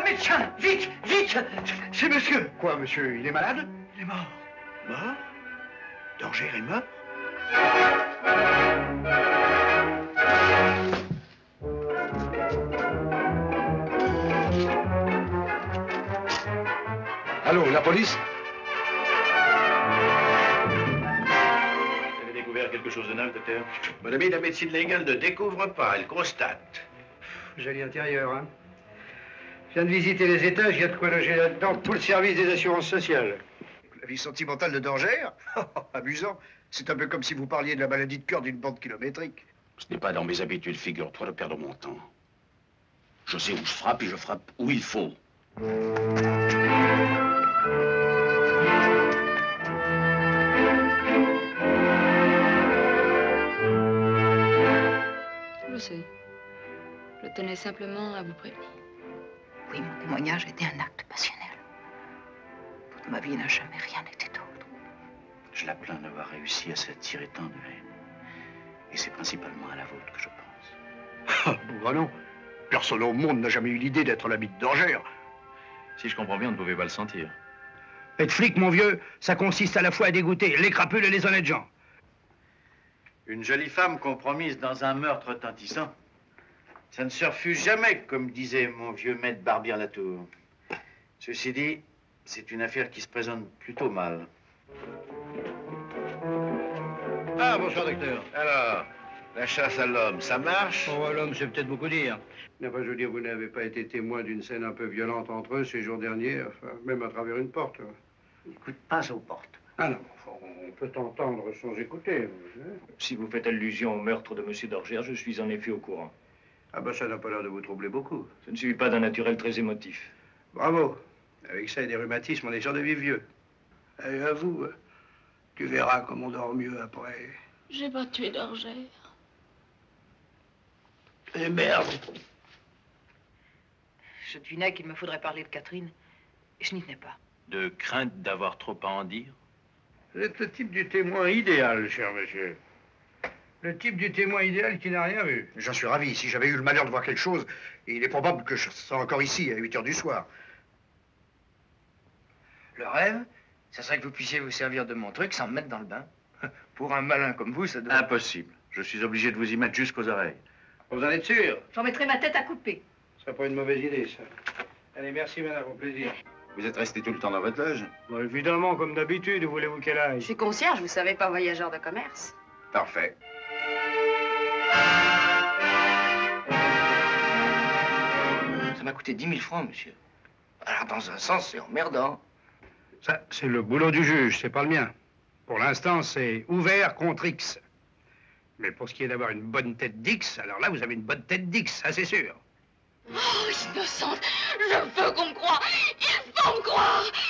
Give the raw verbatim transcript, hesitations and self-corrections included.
médecin! Vite! Vite! C'est monsieur! Quoi, monsieur? Il est malade? Il est mort. Mort? Dorgère est mort? Allô, la police? Vous avez découvert quelque chose de neuf, docteur? Mon ami, la médecine légale ne découvre pas, elle constate. Joli intérieur, hein? Je viens de visiter les étages, il y a de quoi loger là-dedans tout le service des assurances sociales. La vie sentimentale de Dorgère? Amusant. C'est un peu comme si vous parliez de la maladie de cœur d'une bande kilométrique. Ce n'est pas dans mes habitudes, figure-toi, de perdre mon temps. Je sais où je frappe et je frappe où il faut. Je sais. Je tenais simplement à vous prévenir. Oui, mon témoignage était un acte passionnel. Toute ma vie n'a jamais rien été d'autre. Je la plains d'avoir réussi à s'attirer tant de haine. Et c'est principalement à la vôtre que je pense. Ah, bah non. Personne au monde n'a jamais eu l'idée d'être l'ami de Dorgère. Si je comprends bien, on ne pouvait pas le sentir. Être flic, mon vieux, ça consiste à la fois à dégoûter les crapules et les honnêtes gens. Une jolie femme compromise dans un meurtre retentissant. Ça ne se refuse jamais, comme disait mon vieux maître Barbier-Latour. Ceci dit, c'est une affaire qui se présente plutôt mal. Ah, bonsoir, docteur. Alors, la chasse à l'homme, ça marche? Oh, l'homme, c'est peut-être beaucoup dire. Enfin, je veux dire, vous n'avez pas été témoin d'une scène un peu violente entre eux ces jours derniers, enfin, même à travers une porte. Écoute pas aux portes. Ah non, enfin, on peut entendre sans écouter. Si vous faites allusion au meurtre de Monsieur Dorgère, je suis en effet au courant. Ah ben, ça n'a pas l'air de vous troubler beaucoup. Je ne suis pas d'un naturel très émotif. Bravo. Avec ça et des rhumatismes, on est sûr de vivre vieux. Et à vous, tu verras comme on dort mieux après. J'ai pas tué Dorgère. Eh merde! Je devinais qu'il me faudrait parler de Catherine, et je n'y tenais pas. De crainte d'avoir trop à en dire? Vous êtes le type du témoin idéal, cher monsieur. Le type du témoin idéal qui n'a rien vu. J'en suis ravi. Si j'avais eu le malheur de voir quelque chose, il est probable que je serais encore ici à huit heures du soir. Le rêve, ça serait que vous puissiez vous servir de mon truc sans me mettre dans le bain. Pour un malin comme vous, ça doit... Impossible. Je suis obligé de vous y mettre jusqu'aux oreilles. Vous en êtes sûr? J'en mettrai ma tête à couper. Ce serait pas une mauvaise idée, ça. Allez, merci, madame, au plaisir. Vous êtes resté tout le temps dans votre loge? Bon, évidemment, comme d'habitude, où voulez-vous qu'elle aille? Je suis concierge, vous savez, pas voyageur de commerce. Parfait. Ça m'a coûté dix mille francs, monsieur. Alors, dans un sens, c'est emmerdant. Ça, c'est le boulot du juge, c'est pas le mien. Pour l'instant, c'est ouvert contre X. Mais pour ce qui est d'avoir une bonne tête d'X, alors là, vous avez une bonne tête d'X, ça c'est sûr. Oh, innocente, je veux qu'on me croie. Il faut me croire.